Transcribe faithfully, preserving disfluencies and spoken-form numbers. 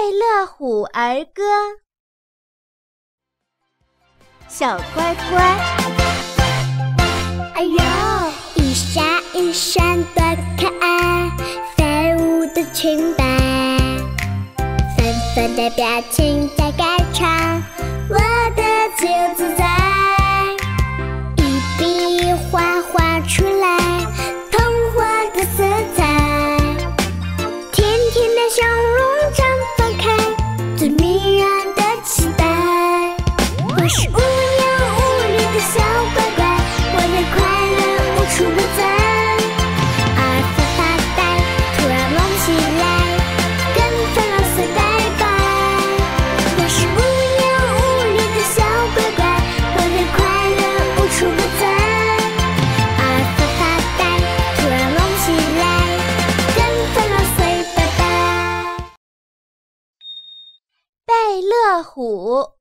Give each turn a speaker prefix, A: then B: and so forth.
A: 贝乐虎儿歌》。小乖乖，
B: 哎呦，一闪一闪的可爱，飞舞的裙摆，粉粉的表情在歌唱，我的自由自在。一笔画画出来，童话的色彩，甜甜的笑容绽放开，最迷人的期待。我是无忧无虑的小乖乖，我的快乐无处不在。耳朵发呆，突然忘起来，跟烦恼 say bye bye。我是无忧无虑的小乖乖，我的快乐无处不在。耳朵发呆，突然忘起来，跟烦恼 say bye bye。
A: 贝乐虎。